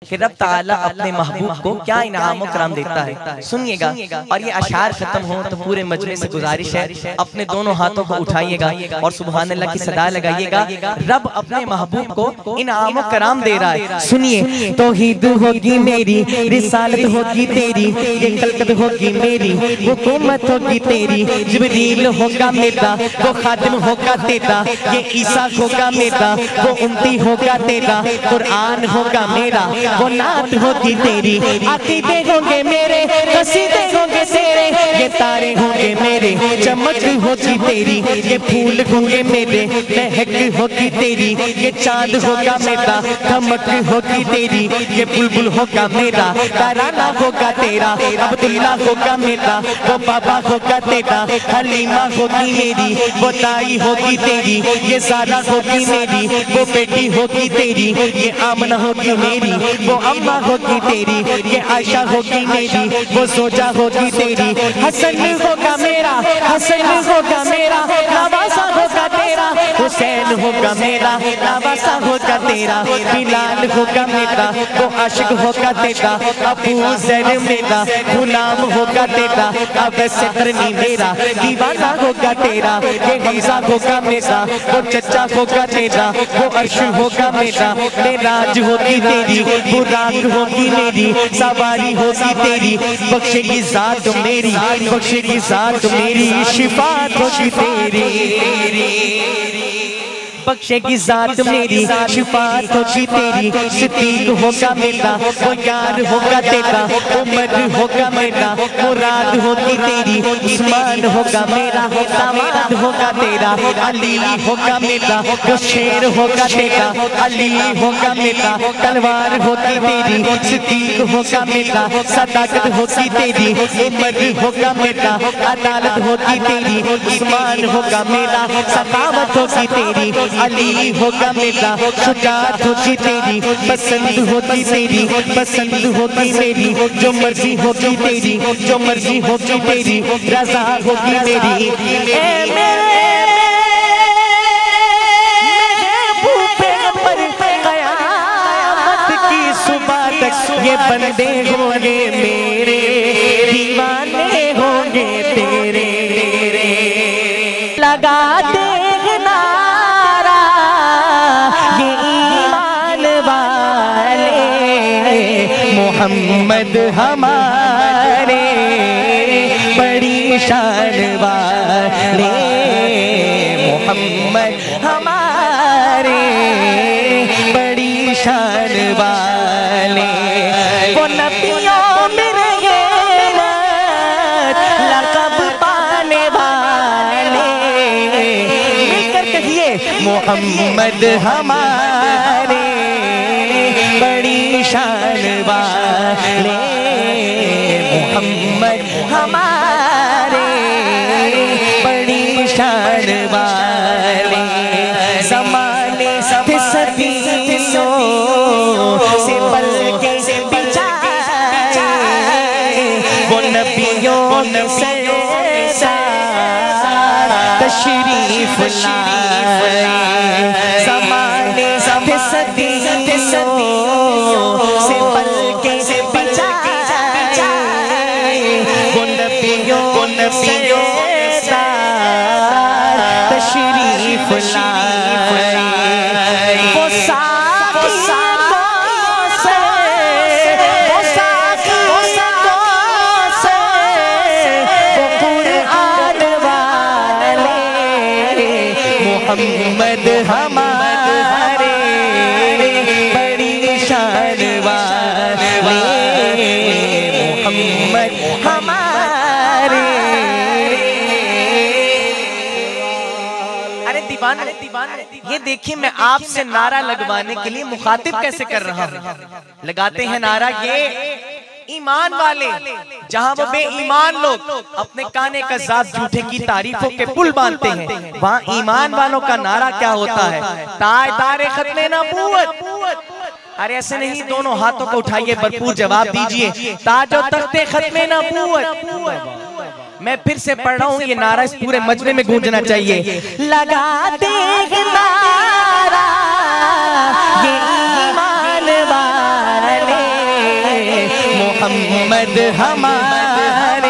कि रब ताला अपने महबूब को क्या इनाम और करम देता है। सुनिएगा और ये अशार खत्म हो तो पूरे मजमे से गुजारिश है अपने दोनों हाथों को उठाइएगा और सुभान अल्लाह की सदा लगाइएगा। रब अपने महबूब को इनाम और करम दे रहा है। सुनिए, तौहीद होगी मेरी, रिसालत होगी तेरी, ये कलकत होगी मेरी, हुकूमत होगी तेरी, जिब्रील होगा मेरा, वो खादिम होगा तेरा, ये ईसा होगा मेरा, वो उम्मती होगा तेरा, कुरान होगा मेरा, वो नात होगी तेरी, अकीदे होंगे मेरे, कसीदे होंगे तेरे, ये तारे होंगे मेरे, चमक होगी तेरी, ये फूल होंगे मेरे, महक होगी तेरी, ये चांद होगा मेरा, धमक होगी तेरी, ये बुलबुल होगा मेरा, तराना होगा तेरा, अब्दुल्ला होगा मेरा, वो बाबा होगा तेरा, हलीमा होगी मेरी, वो ताई होगी तेरी, ये सारा होगी मेरी, वो बेटी होगी तेरी, ये आमना होगी मेरी, वो अम्मा होगी तेरी, ये आयशा होगी मेरी, वो सोजा होगी तेरी, हसन होगा मेरा, हसन होगा मेरा, नवासा होगा तेरा, हुसैन होगा मेरा, नवासा होगा तेरा, बिलाल होगा मेरा, वो आशिक होगा तेरा, अबू ज़र मेरा, गुलाम होगा तेरा, अवैसे करनी मेरा, दीवाना होगा तेरा, ये हमजा होगा मेरा, वो चचा होगा तेरा, वो अर्श होगा मेरा, मेराज होगी तेरी, बुराक होगी मेरी, सवारी होगी तेरी, बख्शेगी ज़ात मेरी, बख्शेगी ज़ात मेरी, शिफात होगी तेरी, बख्शेगी ज़ात मेरी, शिफात होगी तेरी, सिद्दीक होगा मेरा, वो यार होगा तेरा, उमर होगा मेरा, मुराद होगी तेरी, उस्मान होगा मेरा, दामाद होगा तेरा, अली होगा मेरा, वो शेर होगा तेरा, अली होगा मेरा, तलवार होगी तेरी, सिद्दीक होगा मेरा, सदाकत होगी तेरी, उमर होगा मेरा, अदालत होगी तेरी, उस्मान होगा मेरा, सखावत होगी तेरी, अली होगा मेरा, शुजाअत होगी तेरी, पसंद होगी तेरी, पसंद होगी मेरी, जो मर्जी होगी तेरी, जो मर्जी होगी तेरी, रज़ा होगी मेरी। क़यामत की सुबह तक ये बंदे होंगे मेरे, दीवाने होंगे तेरे, लगा दे मोहम्मद हमारे बड़ी शान वाले, मोहम्मद हमारे बड़ी शान वाले, वो नबियों में लक़ब पाने वाले, मिलकर कहिए मोहम्मद हमारे बड़ी शान वाले, मोहम्मद हमारे बड़ी शान वाले, ज़माने से सदियों से पलके बिछाए, वो नबियों ने तशरीफ लाए, ज़माने से सदियों से पलके बिछाए, वो नबियों ने तशरीफ लाए, वो साक़ी से, वो कुरान वाले, मोहम्मद हमारे बड़ी शान वाले, मोहम्मद हमारे। अरे दीवान, ये देखिए मैं आपसे नारा लगवाने के लिए मुखातिब कैसे कर रहा हूँ। लगाते हैं नारा ये ईमान वाले, जहाँ वो बेईमान लोग अपने काने का जात झूठे की तारीफों के पुल बांधते हैं, वहाँ ईमान वालों का नारा क्या होता है? तारे खत्मे नबूवत। अरे ऐसे नहीं, दोनों हाथों को उठाइए, भरपूर जवाब दीजिए, ताजो तख्ते खत्मे नबूवत। मैं फिर से पढ़ रहा हूँ, ये नारा इस पूरे मजमे में गूंजना चाहिए। लगाते हैं नारा ये ईमान वाले, मोहम्मद हमारे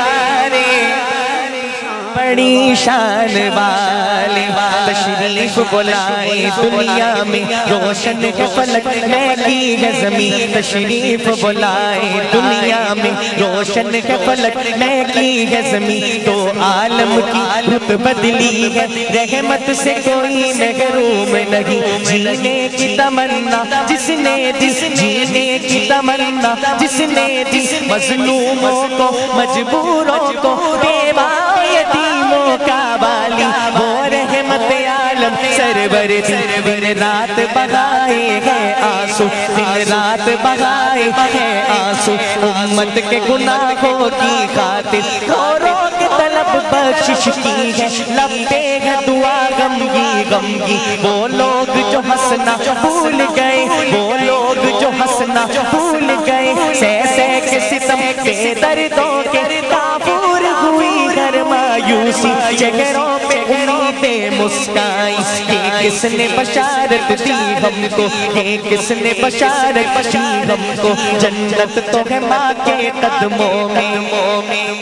बड़ी शान वाले तशरीफ बुलाए दुनिया में रोशन के फलक महकी है ज़मीं तशरीफ बुलाए दुनिया में रोशन के फलक महकी है ज़मीं तो आलम की रुत बदली है रहमत से कोई महरूम नहीं जीने की तमन्ना जिसने दी जीने की तमन्ना जिसने दी मजलूमों को मजबूरों को बेवा यतीमों का वाली वो रहमत आलम सरवर दिन रात बगाए है आंसू दिन रात बगाए है आंसू उम्मत के गुनाहों की खातिर औरों के तलब बख्शिश की है लबे है दुआ गमगी वो लोग जो हंसना भूल गए वो लोग जो हंसना भूल गए सह के सितम बेदर्दों के काबूर हुई घर मायूसी चेहरों पे उम्मीदें मुस्काई ये किसने बशारत दी हमको ये किसने बशारत दी हमको जन्नत तो है माँ के कदमों में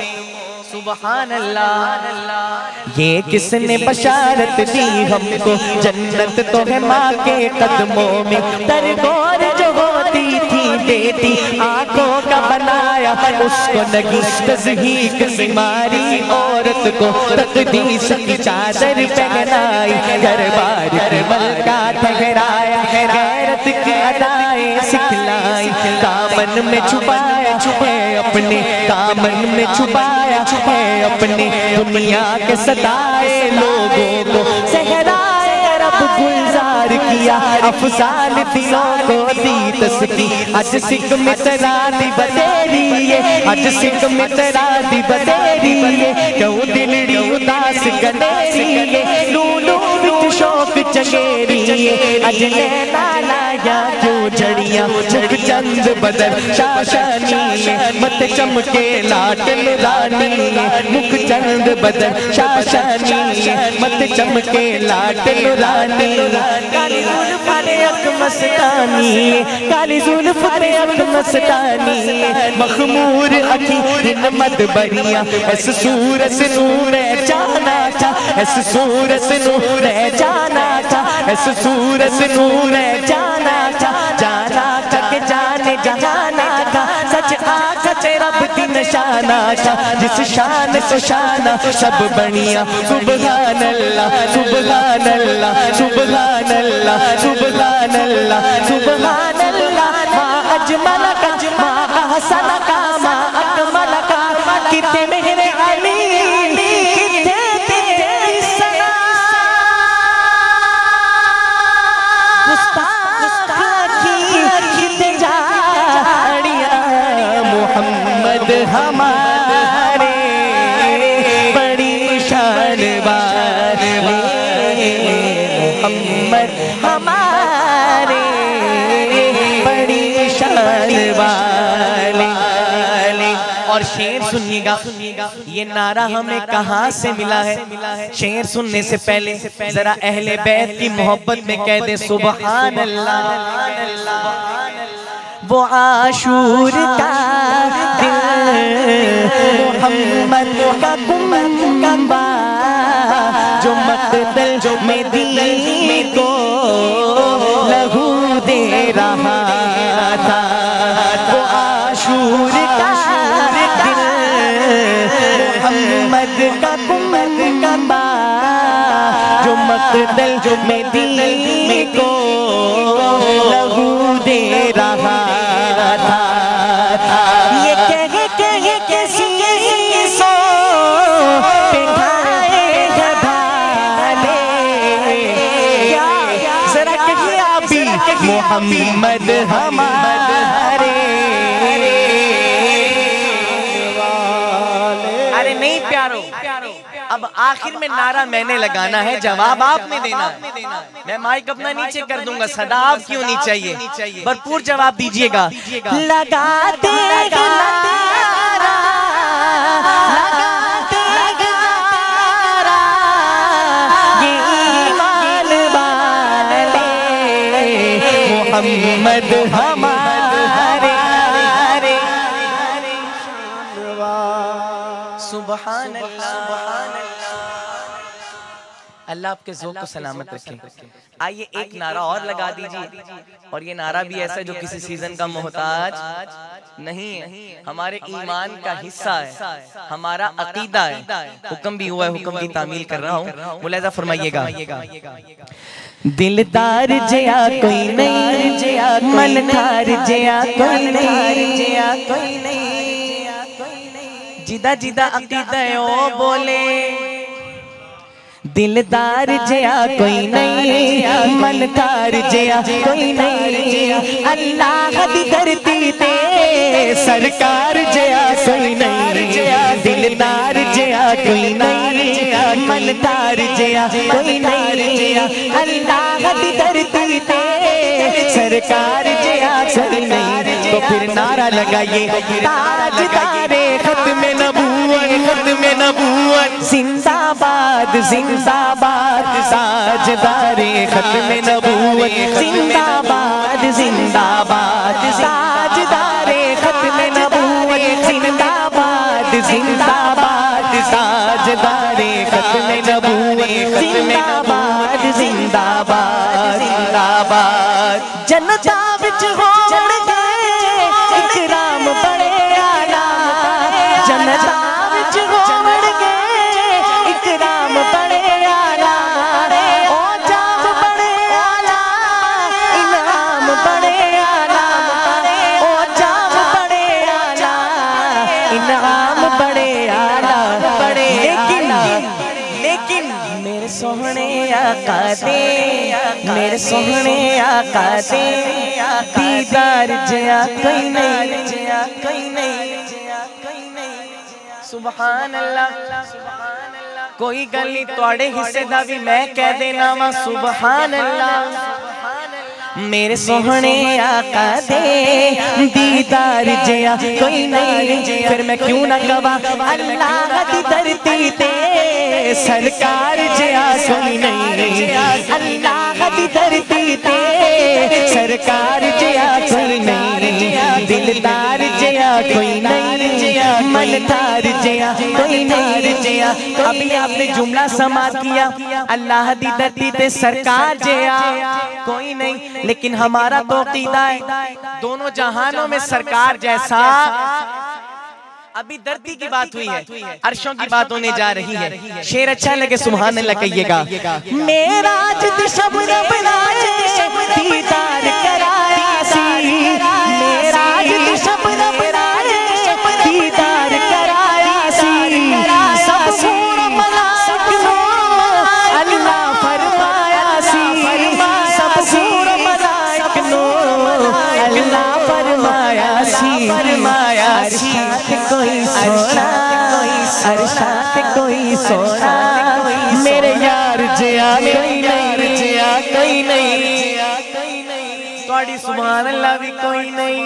सुभान अल्लाह ये किसने बशारत दी हमको जन्नत तो है माँ के कदमों में तरगोर जो होती थी बेटी आंखों का बनाया उसको लगी तज़हीक बीमारी औरत को तकदीस की चादर पहनाई घर बार करबल का ठहराया गैरत की अदाएं सिखलाई दामन में छुपाया है अपने दामन में छुपाया है अपने दुनिया के सताए लोगों को सहराए रब गुलजार किया अफसाल दिलों को दी तस्की आज सिक मित्रा दी बतेरी आज सिक मित्रा दी बतेरी क्यों दिलड़ी उदास गनेरी लूलू विच शौक चंगेरी आज नैना लाया क्यों जड़ियां मुख चंद बदर शाशानी मत चमके लाटन रानी मुख चंद बदर शाशानी मत चमके लाटन रानी काली जुल्फ ने अक मस्तानी काली जुल्फ ने अक मस्तानी मखमूर अखी हिम्मत बरिया ऐस सूरत नूर जाना था ऐस सूरत नूर जाना था ऐस सूरत नूर जाना था जाना था के जाने जहाना था सच आँख रब की निशाना था जिस शान से शाना सब बढ़िया सुबहान अल्लाह सुबहान अल्लाह सुबहान अल्लाह सुबहान अल्लाह सुबहान अल्लाह माँ अजमल का माँ अहसन का माँ अकमल का कितने मेरे अली हमारे बड़ी शान वाले मोहम्मद हमारे बड़ी शान वाले। और शेर सुनिएगा ये नारा हमें कहाँ से मिला है। शेर सुनने से पहले जरा अहले बैत की मोहब्बत में कह दे सुभान अल्लाह। वो आशूर का मोहम्मद का कुंबा जो मक़दल जो में दीन को लहू दे रहा था। वो आशूर का मोहम्मद का कुंबा जो मक़दल जो में दीन को लहू दे रहा था। ये कह कैसी सो पिघाए भाले जरा कहिए आप भी मोहम्मद हमारे। अरे नहीं प्यारो अब आखिर में नारा मैंने लगाना है जवाब आपने देना है। मैं माइक अपना नीचे कर दूंगा सदा आपकी होनी चाहिए भरपूर जवाब दीजिएगा। लगाते नारा लगाते नारा ये ईमान वाले मोहम्मद हमारे सुभान अल्लाह। अल्लाह आपके ज़ौक़ को सलामत रखे। आइए एक नारा और लगा दीजिए, और ये नारा भी ऐसा जो किसी सीजन का मोहताज नहीं है, हमारे ईमान का हिस्सा है, हमारा अकीदा है। हुक्म भी हुआ है, हुक्म की तामील कर रहा हूँ, मुलाज़ा फरमाइएगा। दिलदार जया कोई नहीं, मनधार जया कोई नहीं, जिदा जिदा अकीदा ओ बोले। दिलदार जया कोई नहीं, मनदार जया कोई नहीं, अल्लाह दी धरती ते सरकार जया कोई नहीं। दिलदार जया कोई नहीं, मनदार जया कोई नहीं, अल्लाह दी धरती ते सरकार जया कोई नहीं। तो फिर नारा लगाइए, ताजदारे खत्मे नबूवत, खत्मे नबूवत जिंदाबाद जिंदाबाद, ताजदारे खत्मे नबूवत जिंदाबाद जिंदाबाद, ताजदारे खत्मे नबूवत जिंदाबाद जिंदाबाद, ताजदारे खत्मे नबूवत जिंदाबाद जिंदाबाद जिंदाबाद। जनता विच होण गए इकराम बड़े आला, जनता विच होण गए इकराम बड़े आला, ओ जाम बड़े आला, इनाम बड़े आला, ओ जाम बड़े आला, इनाम बड़े आला। लेकिन मेरे सोहने आका दे, मेरे सोहने आका दे, दीदार जया कोई नहीं, जया कोई नहीं, जया कोई नहीं। सुभान अल्लाह। कोई गल नहीं, तोड़े हिस्से दा भी मैं कह देना वा सुभान अल्लाह। मेरे सोहने आका दे दीदार जया कोई नहीं, फिर मैं क्यों ना कवा अल्लाह दी धरती ते सरकार जया कोई नहीं, अल्लाह दी धरती ते सरकार जया कोई नहीं। दिलदार जया कोई नहीं, मनदार जया कोई नहीं। अभी आपने जुमला समाप्त किया, अल्लाह दी धरती ते सरकार जया कोई नहीं, लेकिन हमारा तो अकीदा है दोनों जहानों में सरकार जैसा। अभी धरती की बात हुई है, अर्शों की बात होने जा रही है। शेर अच्छा लगे सुभान अल्लाह कहिएगा। मेरा जिद सब रब राजे दीदार कराया सी, मेरा जिद सब रब राजे दीदार कराया सी, सब सूर मलाइक नो अल्लाह फरमाया सी, सब सूर मलाइक नो अल्लाह फरमाया सी, फरमाया सी। कोई सोना, अरशात कोई सोना, मेरे यार जया कोई नहीं, जया कोई नहीं, थोड़ी सुभान अल्लाह भी कोई नहीं,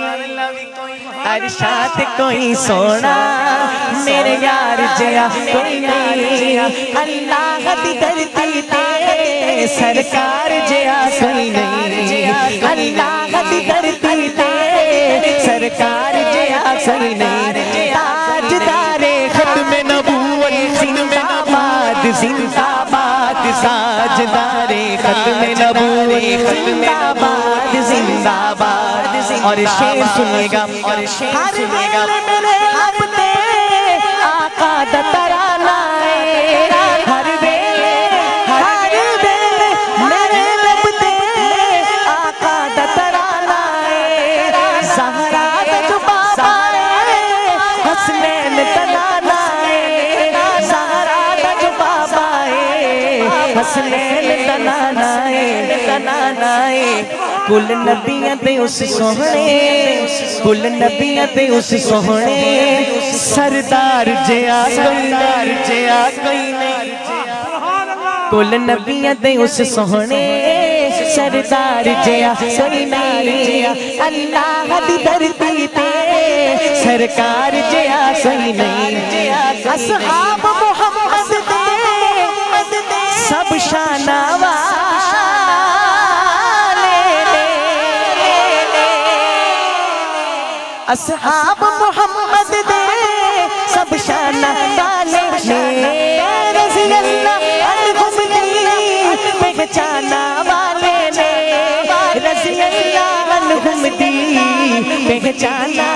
अरशात कोई सोना, मेरे यार जया कोई नहीं, अल्लाह दी धरती ते सरकार जया कोई नहीं, अल्लाह दी धरती ते सरकार जया कोई नहीं। ताजदारे खत्मे नबूवत जिंदाबाद जिंदाबाद, ताजदारे खत्मे नबूवत जिंदाबाद जिंदाबाद। और शेर सुनिएगा, और शेर सुनिएगा। मेरे अपने आका दा तराना है, हर वेले मेरे अपने आका दा तराना है, ज़हरा दा जो बाबा है हसनैन तनाना है, ज़हरा दा जो बाबा है हसनैन तनाना है, तनाना है। कुल नबियां ते उस सोहने, कुल नबियां ते उस सोहने, सरदार जया सरदार जया कोई नहीं, कुल नबियां ते उस सोहने, सरदार जया कोई नहीं, अल्लाह दी धरती ते सरकार जया कोई नहीं। असहाब मोहम्मद दे सब शानावा, असहाब मोहम्मद दे सब शाना वाले, पहचाना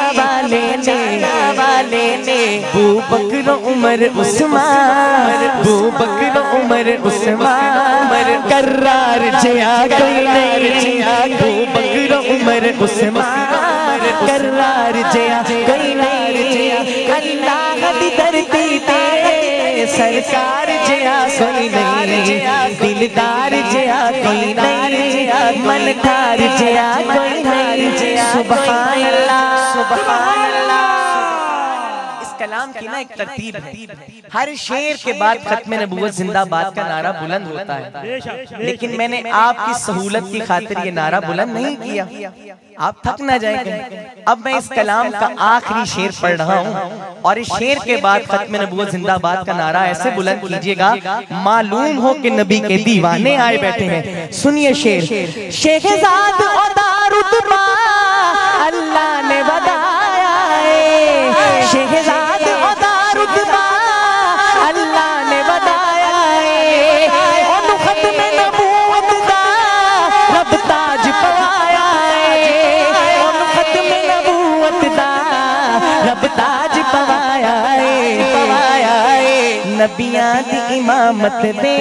वाले ने बू बकर उमर उस्मान, बू बकर उमर उस्मान, करार जिया कोई नहीं, बू बकर उमर उस्मान, करार जिया कोई नहीं, अल्लाह दी धरती ते सरकार जिया कोई नहीं, दिलदार जिया कोई नहीं, मनठार जिया कोई नहीं, सुभान अल्लाह सुभान अल्लाह। इस कलाम की ना एक तरतीब है, हर शेर के बाद खत्म नबूवत जिंदाबाद का नारा बुलंद होता है, लेकिन मैंने आपकी सहूलत की खातिर ये नारा बुलंद नहीं किया, आप थक ना जाएंगे। अब मैं इस कलाम का आखिरी शेर पढ़ रहा हूँ और इस शेर के बाद खत्म नबूवत जिंदाबाद का नारा ऐसे बुलंद कीजिएगा, मालूम हो कि नबी के दीवाने आए बैठे हैं। सुनिए शेर, शेहजाद रुतबा अल्लाह ने बताया है, शेहजाद रुतबा अल्लाह ने बताया है, और खत्म नबूवत का रब ताज पवाया है, और खत्म नबूवत का रब ताज पवाया है, नबियां दी इमामत दे,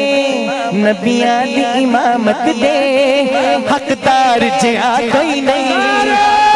नबियां दी इमामत दे, हकदार जिया कोई नहीं।